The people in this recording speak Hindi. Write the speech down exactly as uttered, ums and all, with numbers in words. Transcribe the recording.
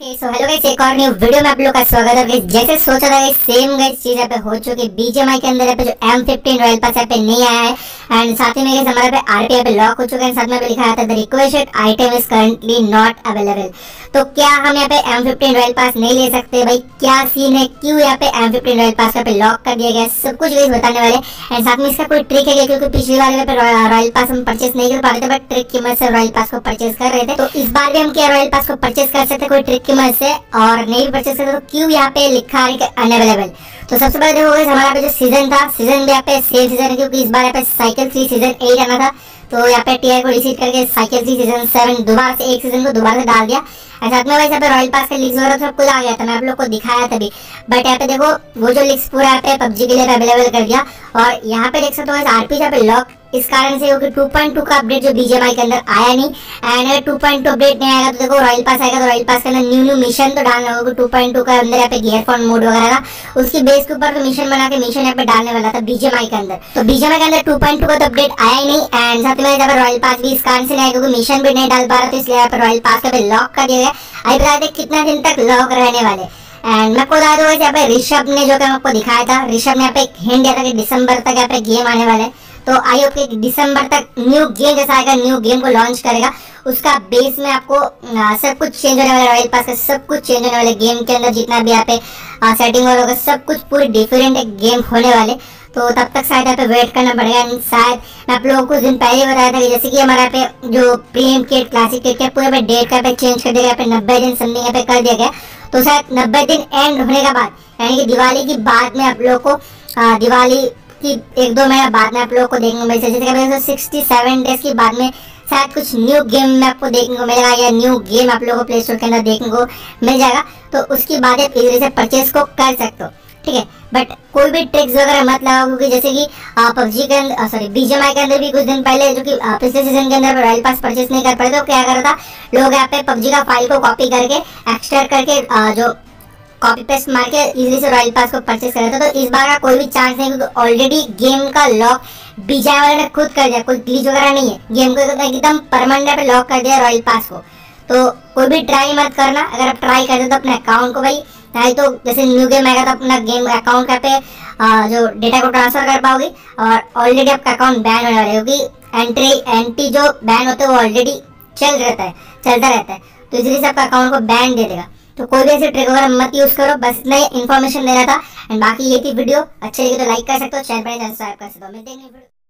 ओके सो हेलो गाइस, एक और न्यू वीडियो में आप लोग का स्वागत है। गाइस जैसे सोचा था गाइस सेम गाइस चीज यहाँ पे हो चुकी। बीजीएमआई के अंदर यहाँ पे जो एम फिफ्टीन रॉयल पास यहाँ पे नहीं आया है एंड साथ ही में गाइस हमारे पे आरपी यहाँ पे लॉक हो चुका है। साथ में भी लिखा था the requested item is currently not available. तो क्या हम यहाँ पे एम फिफ्टीन रॉयल पास नहीं ले सकते? भाई क्या सीन है, क्यों यहाँ पे एम फिफ्टीन रॉयल पास यहाँ पे लॉक कर दिया गया, सब कुछ गाइस बताने वाले एंड साथ में इसका कोई ट्रिक है क्योंकि पिछली बार यहाँ पे रॉयल पास हम परचेस नहीं कर पा रहे थे बट ट्रिक की मदद से रॉयल पास को परचेस कर रहे थे। तो इस बार भी हम क्या रॉयल पास को परचेस कर सकते कोई ट्रिक की मदद से और नहीं भी परचेस करते तो क्यों यहाँ पे लिखा है कि अनअवेलेबल। तो सबसे पहले देखो गाइस हमारा पे जो सीजन था सीजन भी यहाँ पे सेम सीजन है क्योंकि इस बार यहाँ पे साइकिल थ्री सीजन एट आना था। तो यहाँ पे टीआई को रिसीव करके साइकिल थ्री सीजन सेवन दोबारा से एक सीजन को दोबारा से डाल दिया। साथ में वैसे रॉयल पास का लीक्स वगैरह सब कुछ आ गया था, मैं आप लोग को दिखाया था भी। बट यहाँ पे देखो वो जो लीक्स पूरा यहाँ पे पबजी के लिए अवेलेबल कर दिया और यहाँ पे देख सकते हो आरपी यहाँ पे लॉक इस कारण से क्योंकि टू पॉइंट टू का अपडेट जो बीजीएमआई के अंदर आया नहीं एंड अगर टू पॉइंट टू अपडेट नहीं आएगा तो देखो रॉयल पास आएगा तो रॉयल पास के अंदर न्यू न्यू मिशन तो डालना होगा। टू पॉइंट टू का अंदर यहाँ पे गियर फॉर्म मोड वगैरह था उसकी बेस के ऊपर तो मिशन बना के मिशन यहाँ पे डालने वाला था बीजीएमआई के अंदर। तो बीजीएमआई के अंदर टू पॉइंट टू का तो अपडेट आया ही नहीं एंड साथ में यहाँ पे रॉयल पास भी इस कारण से नहीं आया क्योंकि मिशन भी नहीं डाल पा रहा तो इसलिए यहाँ पे रॉयल पास का लॉक कर दिया गया। अभी बता दें कितना दिन तक लॉक रहने वाले एंड मैं आपको बता दूं यहाँ पे ऋषभ ने जो कि आपको दिखाया था, ऋषभ ने यहाँ पे एक हिंट दिया था कि दिसंबर तक यहाँ पे गेम आने वाले हैं। तो आई होप कि दिसंबर तक न्यू गेम जैसा आएगा, न्यू गेम को लॉन्च करेगा उसका बेस में आपको आ, सब कुछ चेंज होने वाला है। रॉयल पास का सब कुछ चेंज होने वाले गेम के अंदर जितना भी यहाँ पे सेटिंग होगा सब कुछ पूरी डिफरेंट गेम होने वाले। तो तब तक शायद यहाँ पे वेट करना पड़ेगा। शायद मैं आप लोगों को कुछ दिन पहले बताया था कि जैसे कि हमारे यहाँ पे जो प्रीमियम किट क्लासिक किट के पूरे पे डेट का पे चेंज कर दिया गया, पे नब्बे दिन समथिंग यहाँ पे कर दिया गया। तो शायद नब्बे दिन एंड होने के बाद यानी कि दिवाली की बाद में आप लोग को आ, दिवाली की एक दो महीना बाद में आप लोग को देखने को मिल सकता है। सिक्सटी सेवन डेज की बाद में शायद कुछ न्यू गेम में आपको देखने को मिलेगा या न्यू गेम आप लोगों को प्ले स्टोर के अंदर देखने को मिल जाएगा। तो उसकी बाद आप इजीली से परचेज को कर सकते हो, ठीक है। बट कोई भी ट्रिक्स वगैरह मत लगाओ क्योंकि जैसे कि पबजी के अंदर सॉरी बीजीएमआई के अंदर भी कुछ दिन पहले जो कि पिछले सीजन के अंदर रॉयल पास परचेस नहीं कर पाए तो क्या कर रहा था लोग यहाँ पे पबजी का फाइल को कॉपी करके एक्सट्रैक्ट करके आ, जो कॉपी पेस्ट मार के इजीली से रॉयल पास को परचेस कर रहे थे। तो इस बार का कोई भी चांस नहीं क्योंकि ऑलरेडी गेम का लॉक बीजीएमआई वाले ने खुद कर दिया, कोई ग्लिच वगैरह नहीं है, गेम को एकदम परमानेंट पे लॉक कर दिया रॉयल पास को। तो कोई भी ट्राई मत करना, अगर आप ट्राई करते तो अपने अकाउंट को भाई नहीं तो जैसे न्यू गेम आएगा तो अपना गेम अकाउंट का पे आ, जो डेटा को ट्रांसफर कर पाओगे और ऑलरेडी आपका अकाउंट बैन होने वाला है क्योंकि एंट्री एंटी जो बैन होते हैं वो ऑलरेडी चल रहता है चलता रहता है तो इसीलिए से आपका अकाउंट को बैन दे देगा। तो कोई भी ऐसे ट्रिक वगैरह मत यूज करो, बस इतना ही इन्फॉर्मेशन देना था एंड बाकी ये थी वीडियो। अच्छी लगी तो लाइक कर सकते हो, चैनल पर सब्सक्राइब कर सकते हो। मिलते हैं।